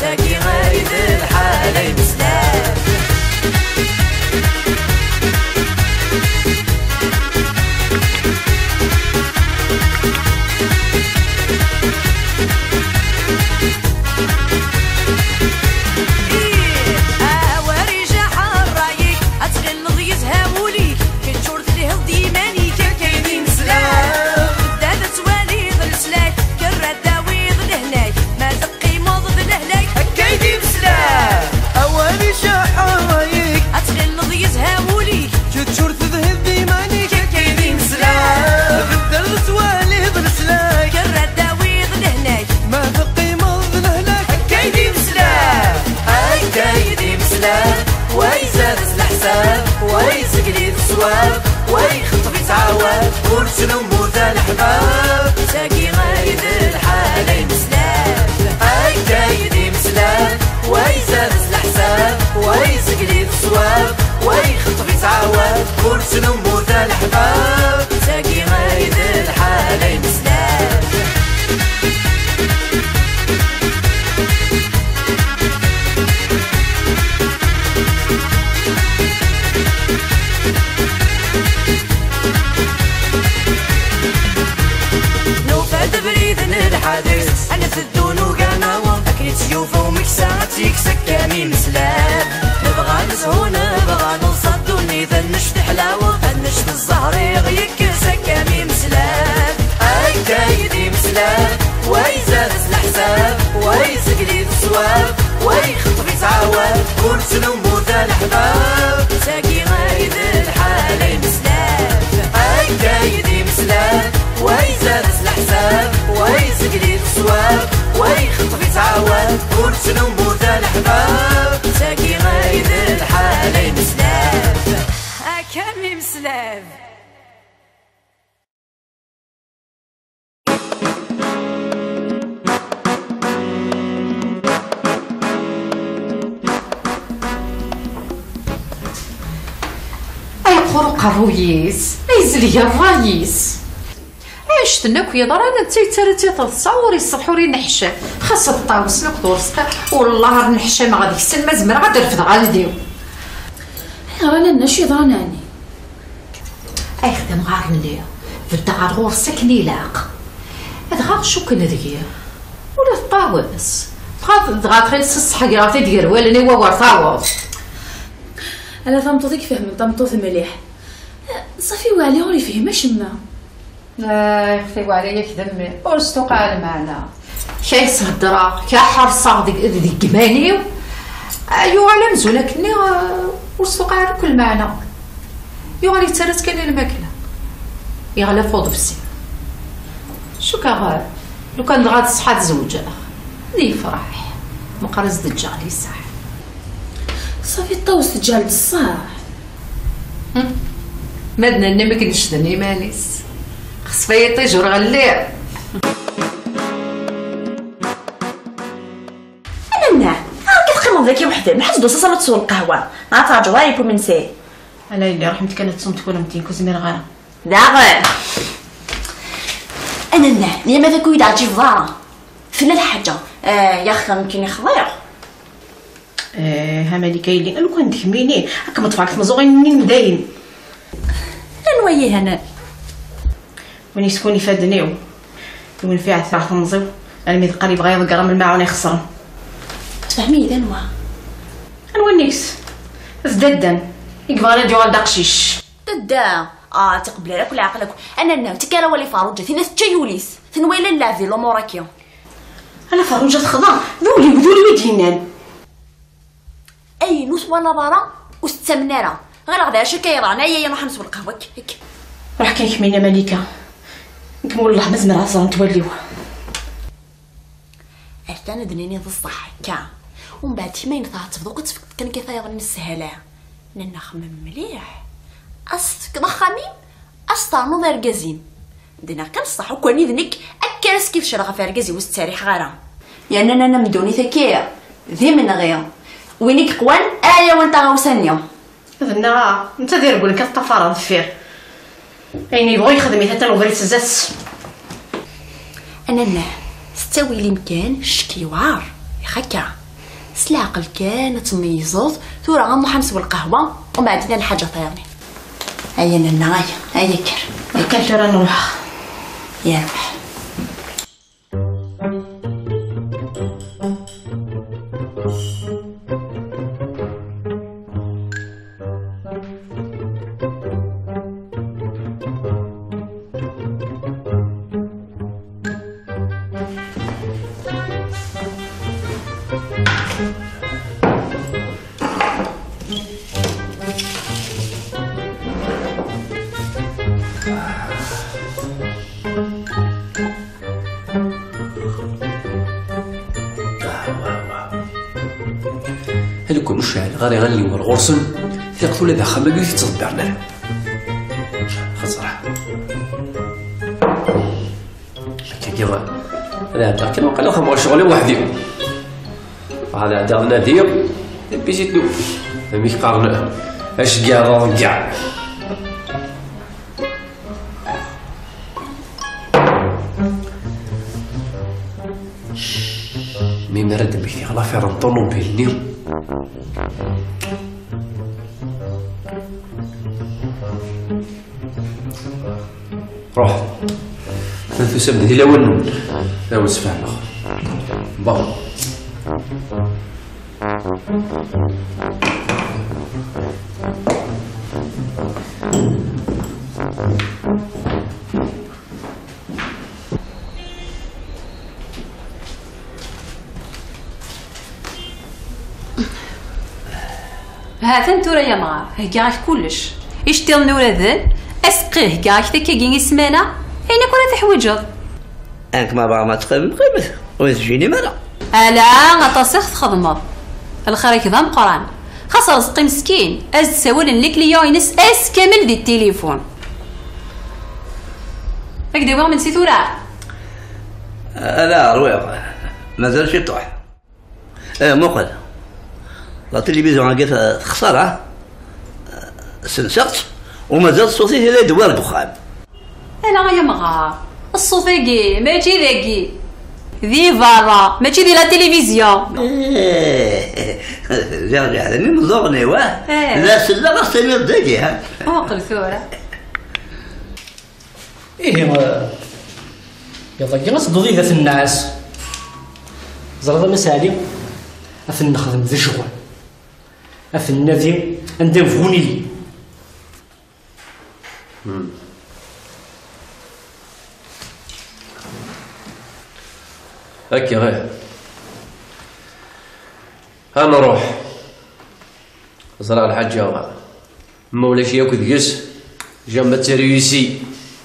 ساقي غايد الحالة يمسلام. ويخطف يتعاود ورسلو موت الحباب ساقي غايد الحالة يمسلام. اي كايد يمسلام ويزاد الحساب ويزقلي الصواب ويخطف يتعاود ورسلو موت الحباب ساقي غايد الحالة يمسلام. الحادث أنا في الدون وقناوة أكيد سيوفة ومكسات يكسك كامي مسلام. نبغى نزهو نبغى نصد ونيذا نشت حلاوة نشت الزهر يغيك كامي مسلام. أي كايدي مسلام ويزاد الحساب ويزقلي الصواب ويخطف يتعاود ورسلو موت الحباب ساقي غايد الحالة يمسلام. أي كايدي مسلام ويزاد الحساب ويزقلي الصواب ويخطف يتعاود ورسلو موت الحباب ساقي غايد الحالة يمسلام. كامي مسلام. خروق الرويس يزلي الرايس عشتنا كي ضرانا تيترتي تصور يصبحوري نحشا خاص الطاوس نقدرس والله نحشا ما غادي يسن مزمر غادي نرفد غالديو رانا نشي ضراناني اي خدم غار ليا في الدار غور سكني لاق هذا شو كنا دقيا ولا الطاوس غاد خلص الصحه قراتي دير ولا ني وور طاوس انا فهمتك فهم طمطوث مليح صافي وعلي غوري فهمش ما لا يخفيو عليا كدمي ورستو قال معنا كاين صدرا كحرصه ديك كمانيو ايوا على مزوله كني ورستو قال كل معنا يغالي ترات كان الماكله يغلى فوض في السن شو كغار لو كان غاد صحات زوجه لي فرح مقرز دجالي صح صافي الطوس تجال بصح مدنا نمك نشدني مانيس خص فيا طيجور غليع انا كيف قيمه ذاكي وحده ما حد دوسه صلاه سوق القهوه عطا جوايب ومن سي انا اللي رحمتك كانت تصوم تكون متين كوزمير غير داغ انا ليا ما ذاك ويدا جي فضاره فلا الحاجه يا اخي يمكن يخضيع ها مالي كاين لو كان تخميني هكا ما تفعلت مزوغين منين مداين نويه هنا وني سكوني فادنيو وين فيها ثلاث نزيو انا ميد قريب غير قرام الماعون يخسر تفهمي اذا انوا نيكس زددن يقبل ديال دقشيش ددا تقبل لك ولا عقلك انا تكالا ولي فاروجه ثلاث تشيوليس ثنويلا لافي لوموراكيو انا فاروجه خضا ذولي ودينان اي نوس ولا برا واستمناره غير غدا اش كيرانا يا نروح نسول القهوه هيك راح كنكمل يا مليكه نكمل والله مزمر عصر نتوليو انا دنيني الصح كا ومن بعد ما ينفع تفضوق كان كيفاير نسهلا نخمم مليح اصفك ضخامين اصطانو ذا رقازين دينا كنصح وكوني ذنك اكرس كيف شرغه في رقازي واستريح غارة يعني انا مدوني ثكيه ذي من غير وينك قوان وانت غوسانيو ذنا انت دير قولك الطفاره ضفير يعني يبغي يخدم حتى لو بريت زاس انا ستوي لي مكان شكي وعار يا خكا سلاقل كان تميزوط ثورة غنروح نحسب القهوة ومن بعد ندير حاجة ثاني. هيا ننا هيا كر ترى نروح يا روح. هذوك المشاهد غير غنلي ورغرسن ثقتوا لذا خمامي في تصدرنا خسرة كيف أنا هذا كان وقال لهم هو شغلي وحدي هذا هذا نادير بيجي تلو ميك قارنا اش كاع كاع مي مرد بيتي على فير الطوموبيل اليوم روح ثلاث سبت دي الاول لا وسفع الاخر بون هذا نتورا يا مار هكاك كلش يشتي النور ذن اسقيه كاك تكاكين السمانه اين كون تحوجض انك ما باغا ما تقبل قيمه وتجيني مالا الا غطاسخ تخدمض الخير كذا مقران خاص رزقي مسكين از سوالن لك لي ينس اس كامل دي التليفون هكذا واغ من سيتورا لا رويق مازال يطوح مقل لا تلفزيون لقيت خساره سنسقت ومازال صوتي لا دوار دخان انا يا مغار الصوت ذاكي ماشي ذاكي ذي فارا ماشي دي لا تلفزيون جا هذا من زغني واه لا سلا غسمير داكي ها وقل ثورة ايه يلا جلس ضغيثة في الناس زرد مسالي افن نخدم ذي شغل افن نذي ندير فوني هكا غير ها نروح زرع الحاج يا مولاش ياكل دقس جنب تريسي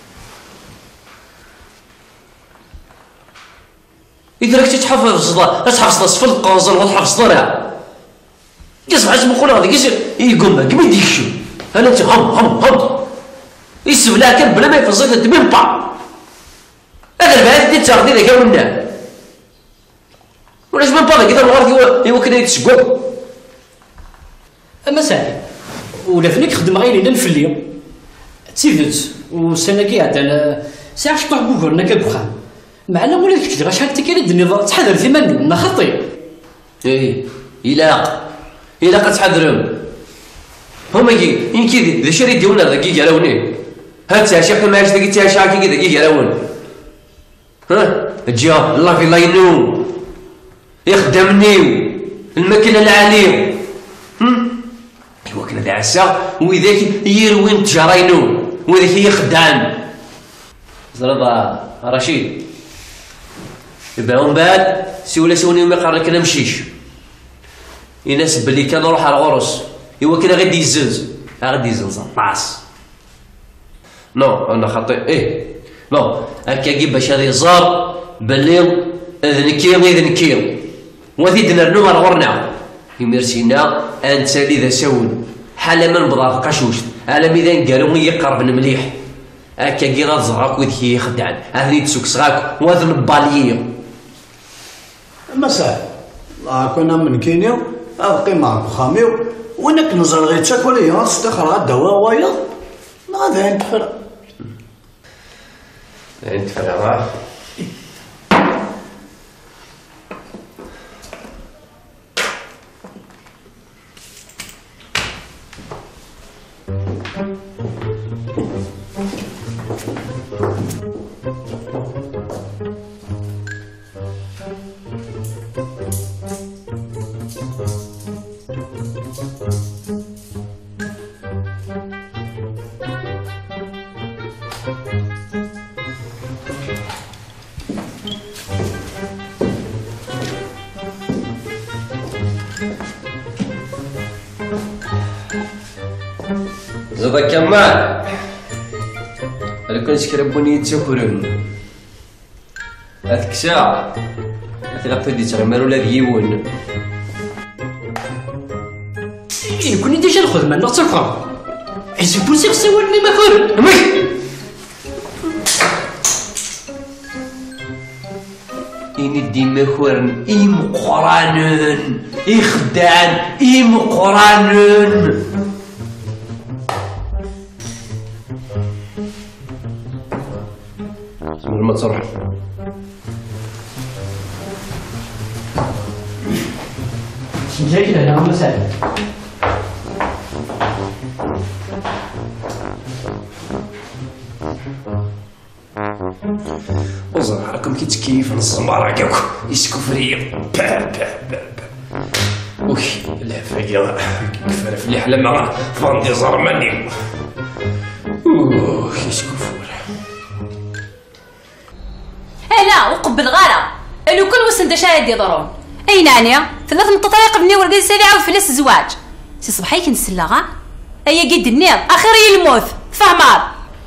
إذا راك تحفظ صف القوزن وتحفظ طريقة قص حاج مقول هذا قص يقوم لك ما يديكشو أنا أنت هم يسبلا كان بلا ما يفصل الدمين با هذا البعث دي تاخذي ذاك ومنا ولاش من با كذا الغرض يوكل يتسقط أما ساعي ولا فيك خدم غير إلا نفلي تسيفت وسنة قاعد على ساعة شطح بوكرنا كبخان معنا ولادك كثير اش هاك تكاليد النظام تحذر ثمانين خطير ايه إلا تحذرهم هما يمكن ذا شري ديونا دقيقة لونين هاد تاشي حنا ما عرفتش دقيقة تاشي هاكي دقيقة لون ها جا الله في الله ينوم يخدمنيو الماكينة العالية ايوا كنا ذا عسا وذاك يروي التجارينو وذاك يخدعن زرد رشيد يبقى من بعد سولا سوني وما قال لك انا مشيش يناسب بلي كان نروح على الغرس ايوا كان غادي يزنز طاس نو انا خطي نو هكا كي باش هذا يزار بلي اذن وذي دنرنو على غرنا يمرسينا انت لي ذا سون حال من بضاف قشوش على ميدان قالوا يقرب مليح هكا كي غتزرك وذي يخدعن هذه تسوق صغاك وهذا الباليه مساء كنا من كينيو ابقي معك خاميو وينك نزل غير تاكل تستخر غدا وايض هذا انت فرق زاد كمال انا كنت كربوني يتسكرون هذيك الساعه تلقى دي تغمر ولا ديون كوني ديجا الخدمه نتفهم عزيز بوسيغ سوالني ما كورن إني ديما كورن إي مقرانن إي خدعن إي مقرانن من ما تصرح جاي كده يا عم سعد وزر راكم كي تكيف الزمارة كاك يسكو فريق وي العفاية كفر في اللي حلم مع فاندي زرماني يسكو فور لا وقبل غارة لو كل وسن دشايد يضرون اي نانيا ثلاث متطريق بني ورقه سريعه وفلس الزواج سي صبحي كنسلاغا اي قد النير اخري الموت فهمار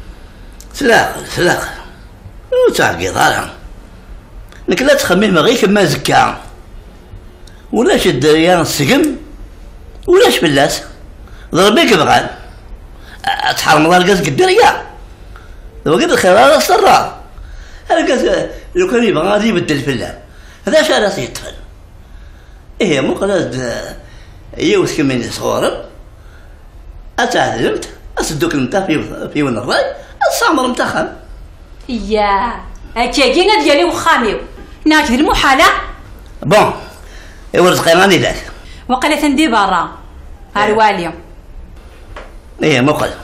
سلاق وتعقي ضارع انك لا تخمم غير كما زكا ولاش الدريان السقم ولاش بلاس ضربيك بغال تحرم ضرقات الدريا لو قد الخير على السراء انا لو كان يبغى غادي يبدل الفلان هذا شا راسي يطفل إيه مو قلاد يوث كمين صغار أتعلمت أصدق المتا في ون الراي الصامر متخم يا أكيدنا ديالي وخاميو ناكد المحالة بون ورزقي راني ذاك وقال ثندي برا هالوالي إيه مو قل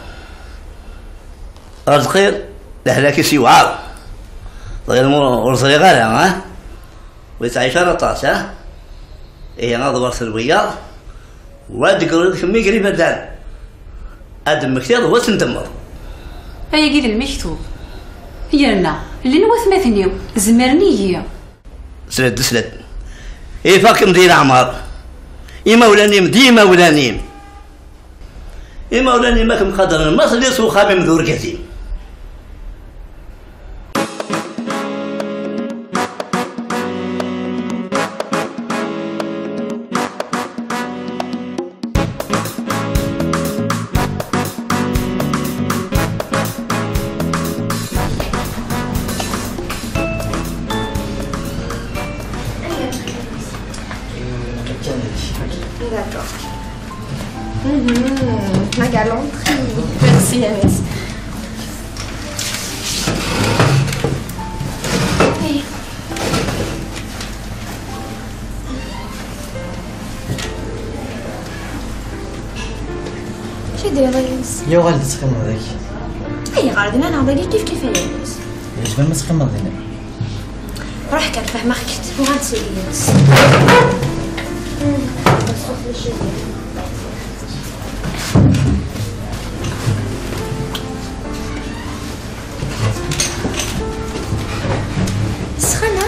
رزقي لهلاك سيوعار غير ورزقي غالي ها ويتعيش على طاس ها إيه أنا ضربت الويار وادي كمية قريبة دان آدم مكتير وتندمر هيا قيد المكتوب يرنا اللي نوث مثنيو زمرني سلد إيه فاكم دير عمار إيه مولانيم ديما ولانيم إيه مولانيم ماكم قدر المصر اللي سوق خامم ذور قديم Ma galanterie. Merci Agnès. شي داير يونس؟ يا غالي تخمم هذاك. اي غالي انا نهضر كيف يا يونس. جبال ما تخمم هنا. روح كان فهمك وغنسولي يونس. سخنة؟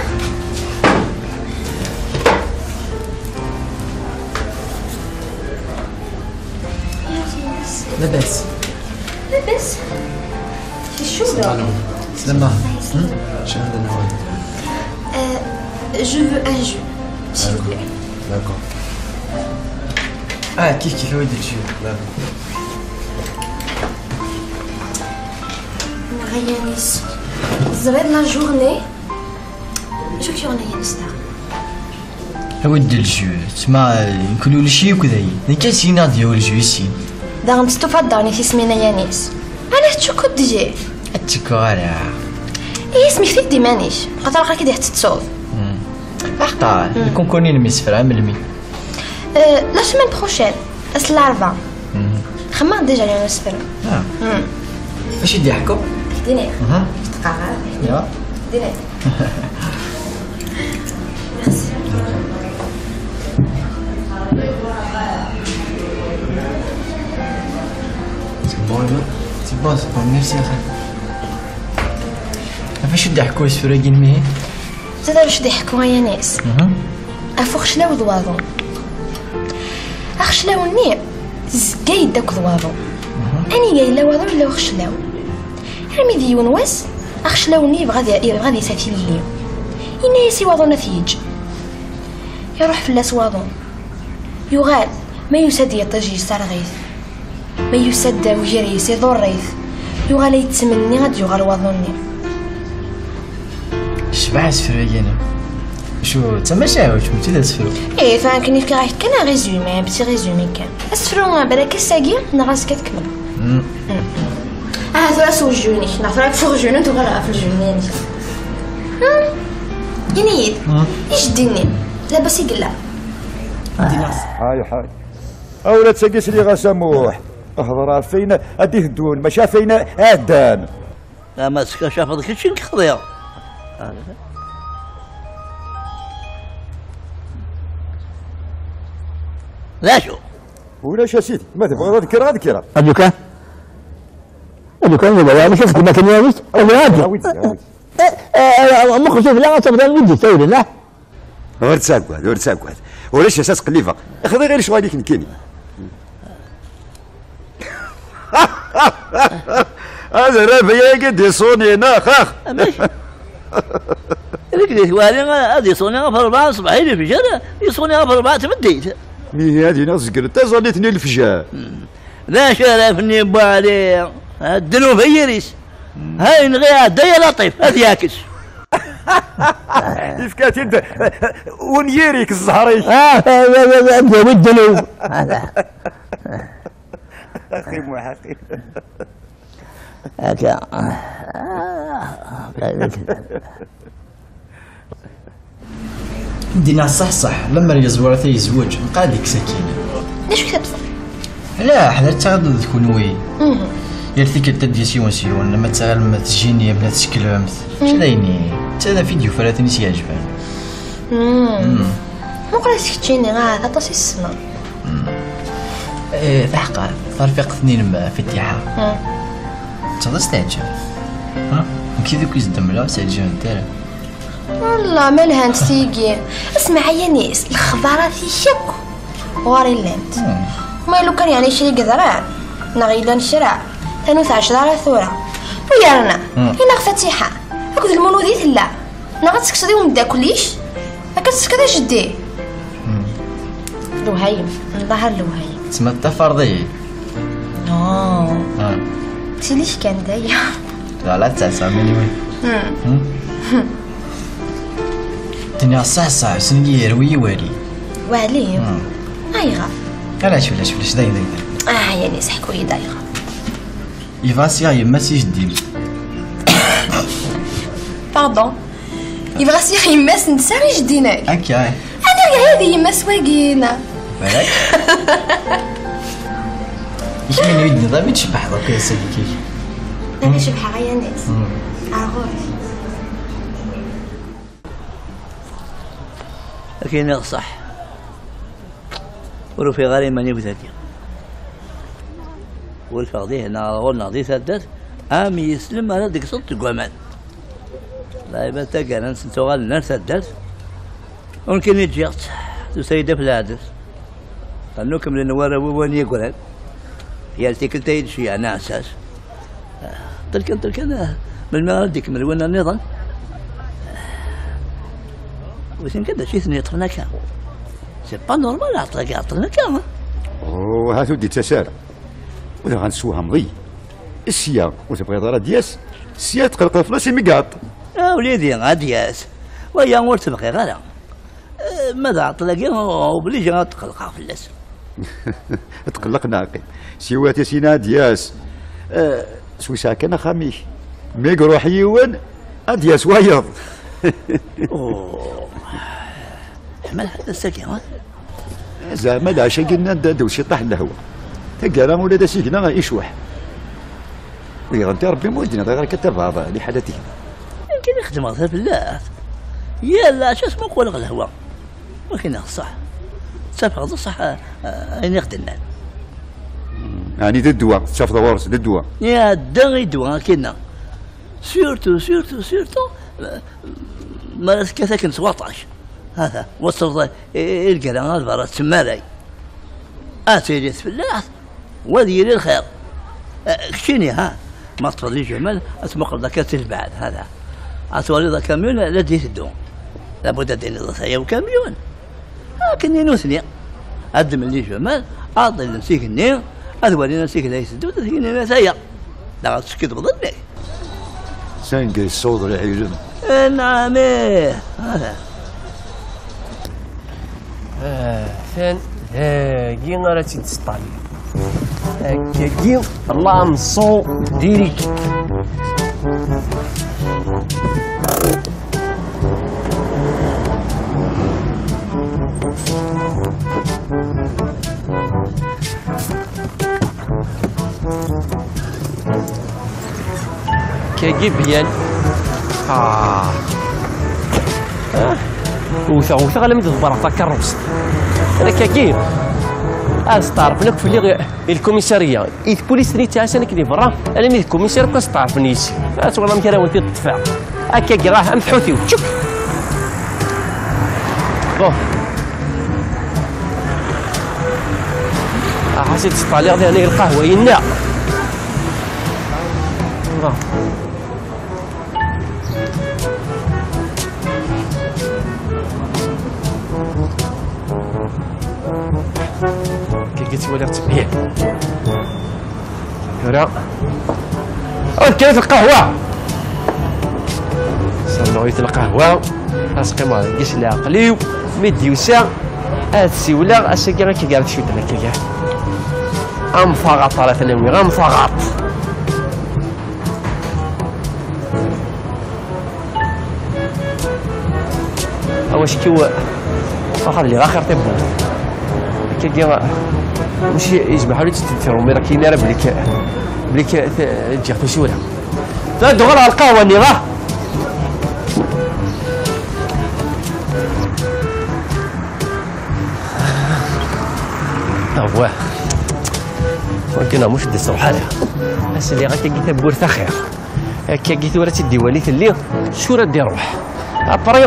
لاباس. لاباس؟ شي شوبة؟ سلامة. شنو هذا النوع؟ Je veux un jus, s'il vous plaît. D'accord. كيف ولد الجو. Yanis, زريد لا جورني. شو كيورنا يانس دا؟ ولد الجو تسمى نكونوا لشي وكذا هي كان سينا ديال الجو يسين. داغم تستفدرني في اسمنا يانيس. انا تشوكو ديجي. اتكارا. ايه اسمي كثير ديمانيش. خاطر راك كي تصوف. بحطا الكونكورني نمسفر عامل لا سيمين بروشين الاربعاء خمام ديجا اللي نسفر اش يدي يحكوا؟ ديني اها تقعد يا ديني ميرسي سي بون ميرسي اخي. فاش يدي يحكوا السفراقين مي زاد واش يحكوا يا ناس افوخ شلاو ضواضو اخشلاو ني زكاي داك ضواضو اني قايله واضو ولا وخشلاو رمي ديون واس اخشلاوني بغا يسافي لي إنا يسي واضو نفيج يروح في اللاس واضو يغال ما يسد يطجي سارغيث ما يسد وجريس يضر ريث يغال يتسمني غاد يغال واضوني شبع سفراقين شو تما شاوش متي دا سفرو ايه فان كني في غايك كان ريزومي بتي ريزومي كان اسفرو برك الساقي نغاس كتكمل هذا سوجوني نعرف فرجوني انت غير في الجنين ينيد ايش ديني لاباس يقلا هاي اولا تسقس لي غسموح اهضر فينا اديه الدون ما شافينا ادان لا ما شافت كل شيء خضيع لا شو ولاش يا سيدي ما تبغى اذكر ادوكا انا شفت ما كان يابس انا عادي مخ شوف لا تبغى ودي تسوي لا غير تساقوا ولاش اساس قليفه خذي غير شويه ديك نكيني هذا راه يا قد يصوني انا خاخ ماشي هذيك اللي ثواني هذه يصوني في 4 صباحين الفجر يصوني في 4 تمديت مي هذه ناس قلت ظنيتني الفجر لا شرفني بالي الدنو فيريس هاي نغيها دايا لطيف هذه ياكس كيف كانت انت ونيريك الزهري انت والدنو اخي محقق هكا دينا صح لما يزور يزوج قادك سكينه ليش كتبصر لا حنا تغدو تكون وي يرتيك تدي سيون لما تغال ما تجيني بلا تشكلمت شدايني هذا فيديو فراتني سيعجبني مو قريتك تجيني غا طاسي السما ايه تحقا فرفق اثنين في التيحة تغدى استعجب كي ذوك يزدم لا استعجب نتاعك والله مالها انت تيجي اسمع يا ناس الخضرات يشك واري اللانت ما لو كان يعني شري قذران نغيلا نشرع 12 ثورة ويارنا هنا فتيحة هاكد المونودي ثلا نغات سكسدي ومدا كليش هاكد سكدا جدي لوهايم نظهر لوهايم تسمى التفرضي تليش كان دايا لا 9 مليون الدنيا صح سنجي يروي والي ايغا علاش دايما يا ناس حكوا لي دايغا يفاسيا يما سي جديد باردون يفاسيا يما سنساري جديناك هكا انا هذه يما سواقينا بالك ايش من يدي ضامن تشبح دوك يا سيدي كيف انا شبحه غير ناس عرفت لكن صح ولو في غالي ماني بذاتي والفقديه ناضي ثدت امي يسلم على ديك صوت قوامان لا يبقى تاكا نسنتوغال نار ثدت ولكن يجيت تسيدة في العدس قالوكم لنوارا ووان يقولان يالتي كنت يدشي انا اساس تلك انا من المغرب ديك من وين النظام وين كذا شي ثني طفنا كان سي با نورمال عطنا كان هاتو دي تسارع ولا غنسوها مضي السيا وتبغي ضرا دياس السيا تقلق فلاسي ميقاط وليدي غادياس ويا نور تبغي غير ماذا عطلاقي وبلي جا تقلقها فلاس تقلق ناقي سيواتي سينا دياس سويسا كان خميش ميق روح يوان دياس وايض حمل هذا الساكن زعما العشا قلنا ندادو شي طاح الهوا تلقى ولا دا سيكنا يشوح ويغدي ربي مودنا غير كتب هذا لحالتي. يمكن يخدم غير بالله. يلا شو اسمه قول الهواء. ولكن صح. تفقد صح أين يخدمنا. يعني ضد الدواء، تشاف دوارس ضد الدواء. يا دغي دواء كنا. سيرتو ما كساكن 17 هذا وصل القلم هذا برا السماري اتيجت بالله وديري الخير كشيني ها ما تفضلي جمال اسمق ذاك بعد هذا اتولي ذا كاميون لا ديت الدوم لابد دين ذا وكاميون لكني نوثني قدم لي جمال اعطي نمسيك النير اتولي نمسيك ليس الدوم تثيني ما سيا لا تسكت بظنك سانقي الصوت اللي يعجبني. نعم هذا ثان كي راه تيتسطالي كي الله نصو ديريك كي بيان وثا غالا مدد برا كروس انا كاكيب استعرف لك في الكوميساريه البوليس اللي تاعنا كلي برا انا مي الكوميسار كاستعرف نيسي والله ما كان ولدي الدفاع هكا راه مفحوثي وتشك بون حسيت تطالع ديالي القهوه ينا قلت ولا تبيع هنا كانت القهوة صنعيت القهوة اسقي ما لقيتش لا عقلي مدي وسع هاد السيولة اساكي غير كي قالت شويه هكايا امفغط على تنوي غنفغط واش كيو واخا اللي غاخر تبو كي ماشي يجمع لي تتفرو مي راه كاين راه بليك تجي في شوره لا دغري على القهوه اللي راه هو ولكن مش دي صوحالها بس اللي غاكي كي بورث خير هكا كي ورا تدي وليت اللي شو راه دير روح ابري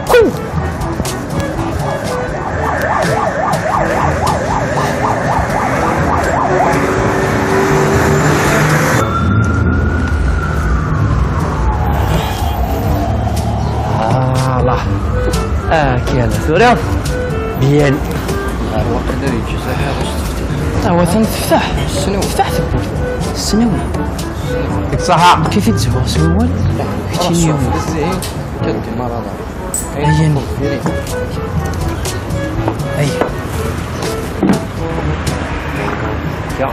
كان ثورة بيان هو قدر يجي صحيح هو تنفتح السنو فتح ثبوت السنو ديك صح كيف يتزوج سوال كتيني كدي مرض عيني اي يا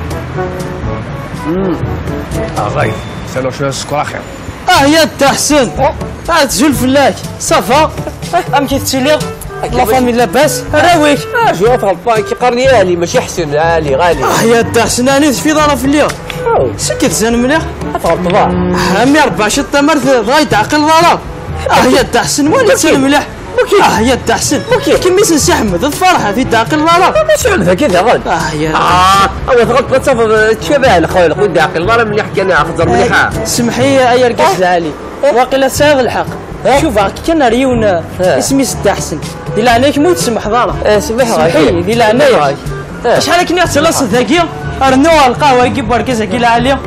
غاي سالو شويه السكر اخر يا تحسن تزول فلاك صافا ام كيتسيلي لا فامي لاباس راويك شوف البان كيقرني اهلي ماشي حسن عالي غالي يا تحسن انا في دارا في الليل سكت زين مليح فهمت بقى عمي 14 تمر غاي تعقل دارا يا تحسن وين تسال مليح يا تحسن كيميس نسي احمد الفرحه في تعقل دارا ماشي عندها كذا غاد يا هو تغلط تصافى تشبه الاخويا الخويا عقل دارا مليح كان اخضر مليحه سمحي يا رقاش العالي واقيلا ساغ الحق شوف كان ريون اسمي ست احسن دي عينيك موت سمح دارا سمحي دي عينيك شحال كني تلاص ذاكيه ارنو القهوه يجيب بركزه كي عليا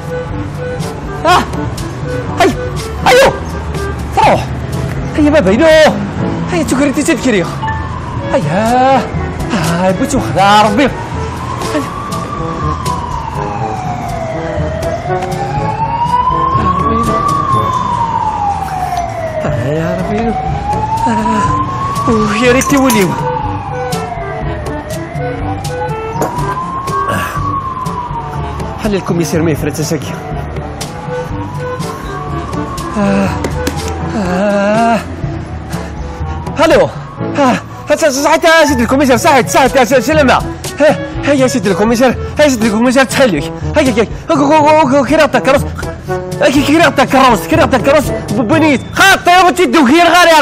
ايوه روح هيا ما بينو هيا تكريتي تذكري هيا بغيتو خدا ربي يا ربي يا ريت يوليو حل الكوميسير ما يفرت ساكي هلو صحيت سيد الكوميسير صحيت سلامة هيا سيدي الكوميسار، هيا سيدي الكوميسار تحليك، هيا كريغتا كروس بنيت خاطر تيدو كير غالي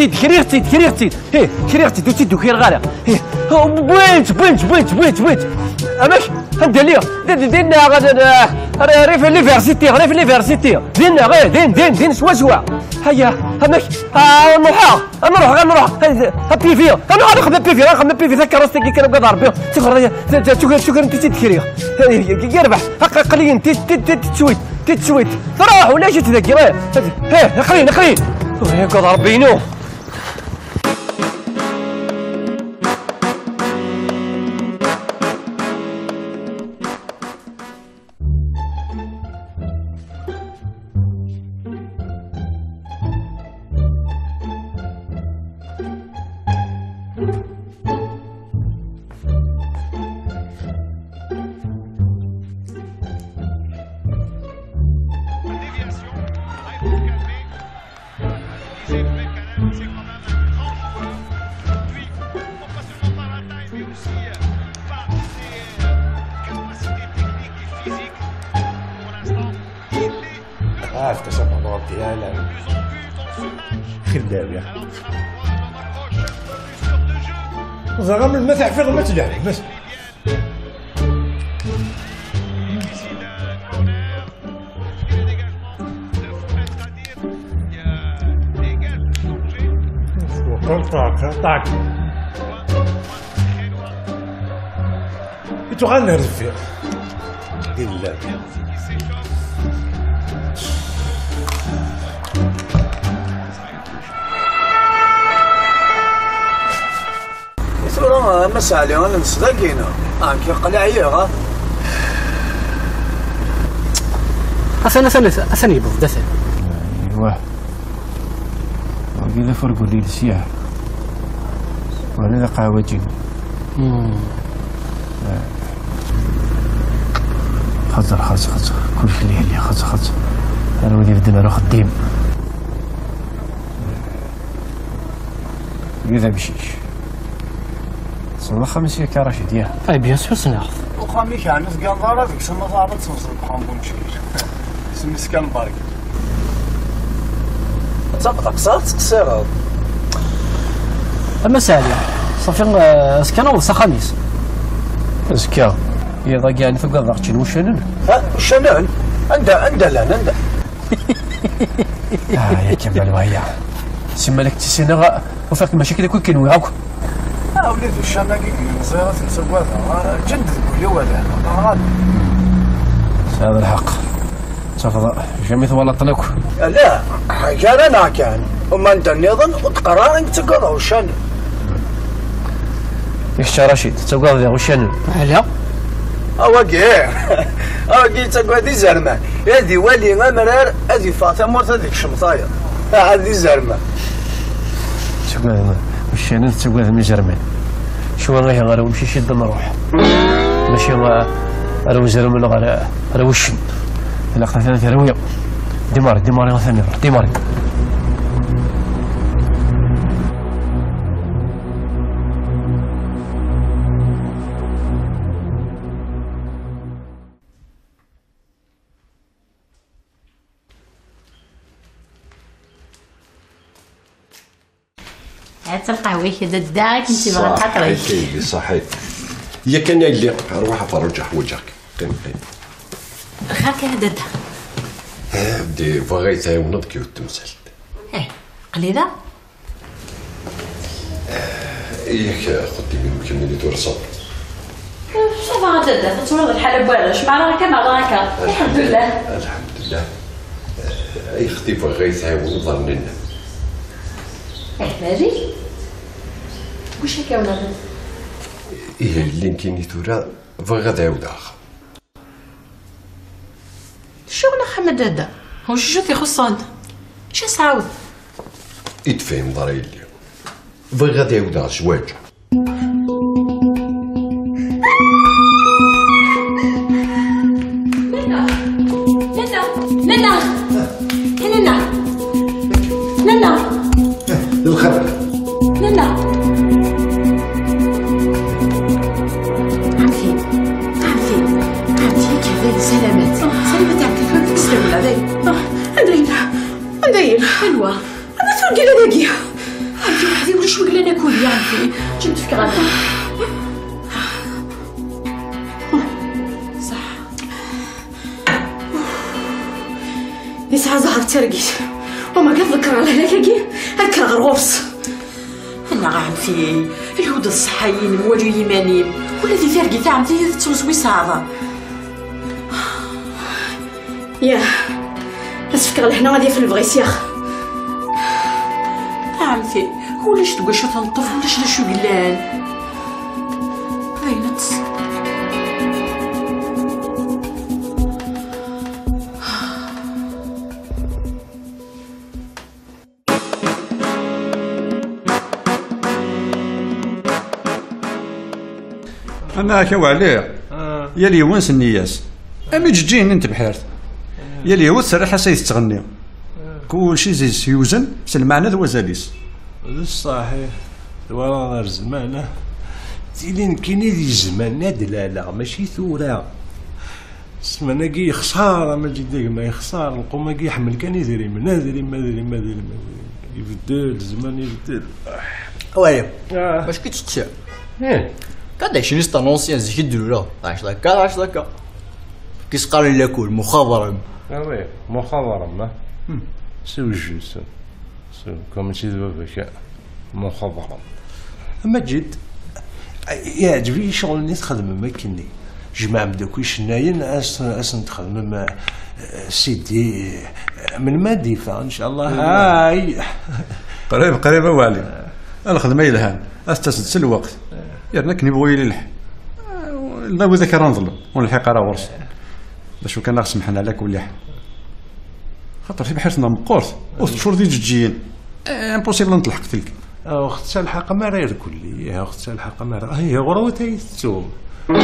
كريغتي تيدو كير غالي بوينت اماك هندير ليا دينا ريف ليفرسيتي دينا غير دين سوا هيا اماك غنروح بيفيا نخدم بيفيا كروس كي كانوا قدار بهم شكرا انت تكريغ يربح قليل تتسويت تروح ولا شي تذكر نقرين يا قدر بينو عارف تصرفات ديالها خدام يا اخي زغم ما تحفظ ما تدعي بس طاق يتغنى الرفيق إلا ثورة مسالي أنا نصدقينا كي قلعيها أسني بفدسة أيوه وكذا فرقوا لي السياح وأنا قهوتين خزر كل شيء لي خزر أنا ودي بدنا نروح خديم إذا بشيش صنع خمسية كراشد يا أي بيان سور سناخذ وخامي كان نسقان ضارة ديك سما ضارة تنصب بخامبون مشكل سمي سكان بارك تبقى قصار تقصير المسالة صافي سكان ولا خميس سكان يضا يعني تبقى ضغطين وشنن وشنن عند يا كمال وهيا سما لك تسينا وفاك المشاكل كل كنوعك وليد الشناقي زيارة نسواتها جند تقول لي ولا هذا الحق تفضل جميت والله طلقوا لا كان وما انت نظن وتقرا انك تقرا وشن يا رشيد تقرا ذا وشن لا اوكي تقعد دي زرمان هذه ولي مرار هذه فاطمه هذيك شمطايه هذه زرمان تقعد وشن تقعد من زرمان شو انا غير نمشي شد نروح ماشي انا زرمان غير وشن لا قتلنا في رويه ديماري مثلا ديماري عاد القهوه كذا داك انت بغا تحضري صحيح صحيح هي كان اللي روح فرج حوايجك قيم خير كان دادا بدي بغيت تعاونك كي تمثل قليله ياك خدي من كملي دور صبر شوف دادا تتولد الحاله بوالاش معنا كما هكا الحمد لله اي اختي بغيت تعاون ظننا ماجي واش هكا ولاد اللي كاين تورا بغا تعاود اخر شغل خمد دادا هو شو يخص اش صعاود يتفهم ضري اليوم بغا تعاود اخر زواج الخبر لا عندي حلوة أنا ترقي لداكي عندي وحدي ولا شوي قلنا ناكل يا عمي جد فيك غدا صح يسعى زهر ترقيت وما كنذكر على هلاكي هكا غرغوص انا عمتي الهود الصحيين موالو يمانيم والذي ترقي تاع عمتي توزوي صعبة ياه بس فكر لهنا غادي في البغيسياخ عمتي ولاش تبغي شو تنطف ولاش لا شو قلال عينت انا كاو عليه يا لي ونس النياس امي تجيني انت بحيرت يا لي هو تسرح سيد تغني كلشي زي يوزن سلمعنا ذو زاليس صحيح ورا غير زمانه تيلين كاين دي زماننا دلاله ماشي ثوره سمعنا كي خساره ما جي ديك ما يخسر القوم كي يحمل كان يدري من ادري ما ادري ما ادري يبدل الزمان يبدل وي باش كي تشتي كان داكشي لي ستانونسيان زيك الدوله عاش داكا كيسقال لاكل مخابرم وي مخابرم سو جوست سو كوم شي دابا مخابرم اما جد يعجبني شغل اللي تخدم ماكني جماعة بداكوي شناين اس نتخدم مع سيدي من ما ديفا ان شاء الله هاي قريب والي الخدمه يلهان استسد الوقت يرنك نبغي للح لا وذاك راه نظلم ونلحق راه ورس باش كان نسمح لنا لك ولي خاطر في بحيرتنا مقورت وسط شهور ديال جيين امبوسيبل نتلحق تلك اخت تلحق ما غير كلي اخت تلحق ما هي غروه تيتوم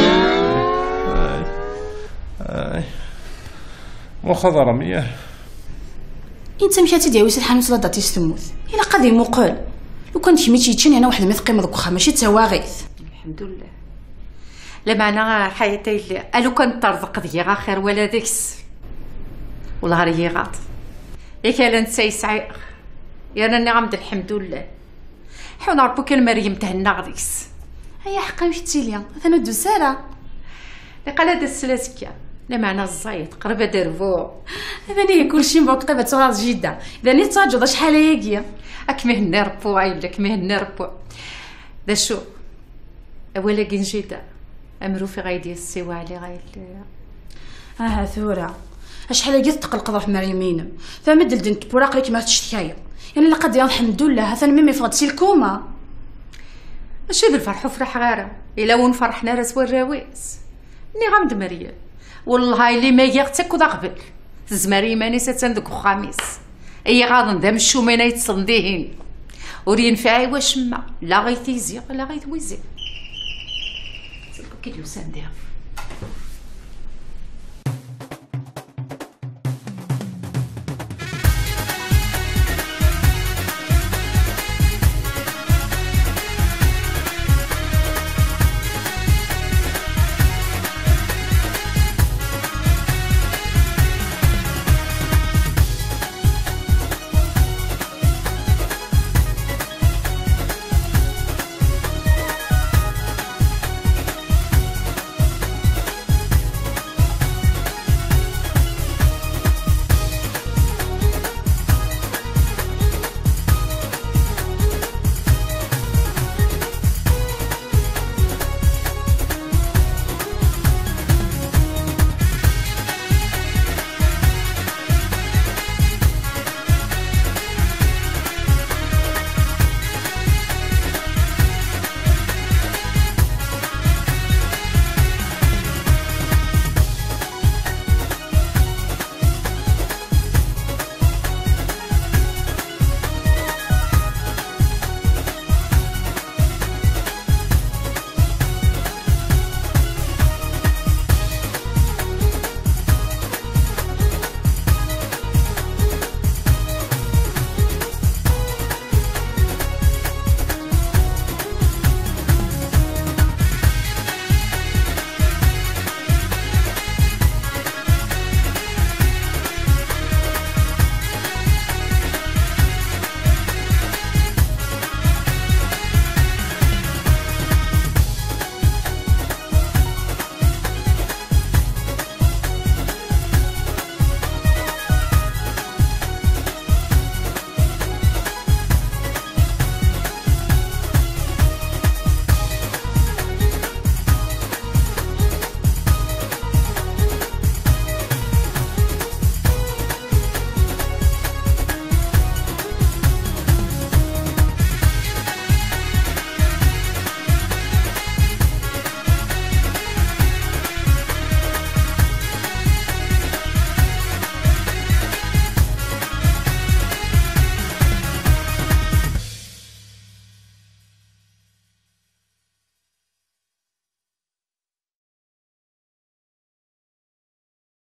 مخضرة مياه انت مشاتي دياوي الحانوت لا داتيش تموت الا قضي مقول لو كنت شميتي تشني انا واحد ما ثقيم دوك واخا ماشي تواغيث الحمد لله لا معنى حياتي اللي لو كنت ترزق ديا خير ولا ديكس والله راه غاط ياك الا نتا يسعي يا راني غامد الحمد لله حنا ربو كان مريم تهنا غديكس هيا حقا مشيتي ليا انا دو ساره قال هذا السلاسكه لا معنى الزايد قربه دربو هذا ني كلشي مبوقطه بتصور جده اذا ني تاجد شحال هيكيا اكمه ربو عيلك مهنا ربو دا شو اولا كي نجيدا امرو في غايدي السوا علي غايل ثوره شحال هيك تقلقض في مريمين فمدل دنت بوراق لك ما تشتكايا يعني لقد الحمد لله هذا ميمي فغدتي الكوما ماشي بالفرح فرح غاره الا ون فرحنا راس والراويس ني غامد مريم والله اللي ما يغتك ودا قبل زماري ماني ستندك خامس اي غاضن دام الشومينه يتصنديهن ورين فيها واش ما لا غيثيزي لا غيثويزي كي يوسان دير